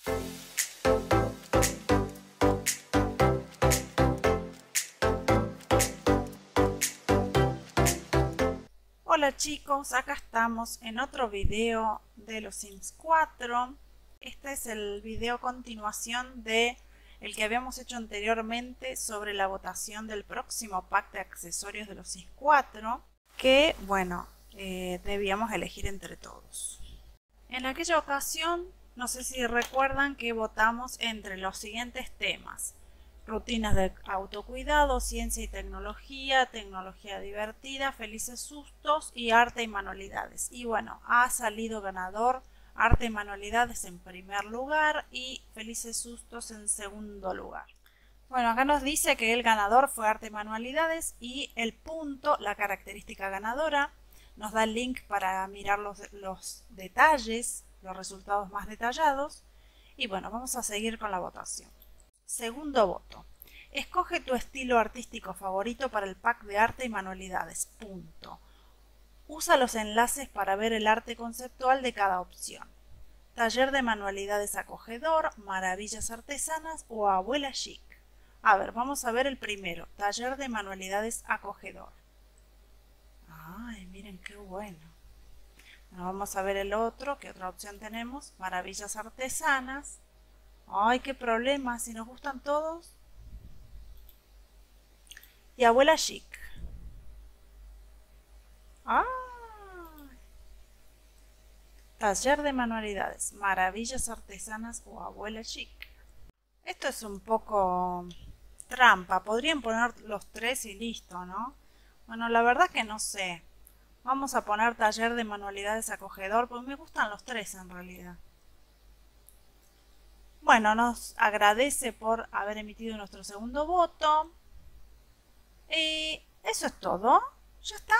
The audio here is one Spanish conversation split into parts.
Hola chicos, acá estamos en otro video de los Sims 4. Este es el video continuación de el que habíamos hecho anteriormente sobre la votación del próximo pack de accesorios de los Sims 4, que bueno, debíamos elegir entre todos. En aquella ocasión, no sé si recuerdan que votamos entre los siguientes temas: rutinas de autocuidado, ciencia y tecnología, tecnología divertida, felices sustos y arte y manualidades. Y bueno, ha salido ganador arte y manualidades en primer lugar y felices sustos en segundo lugar. Bueno, acá nos dice que el ganador fue arte y manualidades y el punto, la característica ganadora, nos da el link para mirar los detalles, los resultados más detallados. Y bueno, vamos a seguir con la votación. Segundo voto. Escoge tu estilo artístico favorito para el pack de arte y manualidades. Punto. Usa los enlaces para ver el arte conceptual de cada opción. Taller de manualidades acogedor, maravillas artesanas o abuela chic. A ver, vamos a ver el primero. Taller de manualidades acogedor. Ay, miren qué bueno. Bueno, vamos a ver el otro. ¿Qué otra opción tenemos? Maravillas artesanas. Ay, qué problema. Si nos gustan todos. Y abuela chic. ¡Ah! Taller de manualidades, maravillas artesanas o abuela chic. Esto es un poco trampa. Podrían poner los tres y listo, ¿no? Bueno, la verdad que no sé. Vamos a poner taller de manualidades acogedor, porque me gustan los tres en realidad. Bueno, nos agradece por haber emitido nuestro segundo voto. Y eso es todo. ¿Ya está?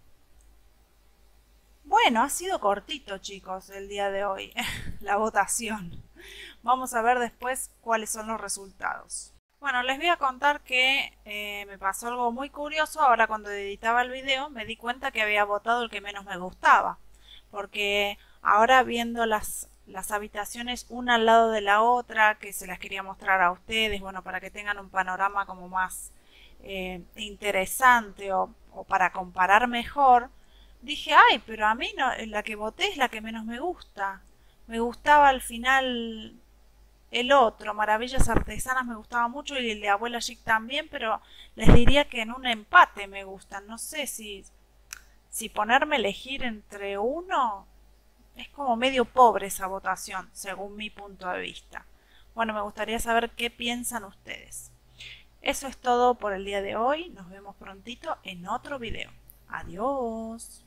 Bueno, ha sido cortito, chicos, el día de hoy, la votación. Vamos a ver después cuáles son los resultados. Bueno, les voy a contar que me pasó algo muy curioso. Ahora cuando editaba el video me di cuenta que había votado el que menos me gustaba. Porque ahora viendo las habitaciones una al lado de la otra, que se las quería mostrar a ustedes, bueno, para que tengan un panorama como más interesante o para comparar mejor. Dije, ay, pero a mí no, la que voté es la que menos me gusta. Me gustaba al final el otro, Maravillas Artesanas, me gustaba mucho y el de Abuela Chic también, pero les diría que en un empate me gustan. No sé si ponerme a elegir entre uno. Es como medio pobre esa votación, según mi punto de vista. Bueno, me gustaría saber qué piensan ustedes. Eso es todo por el día de hoy. Nos vemos prontito en otro video. Adiós.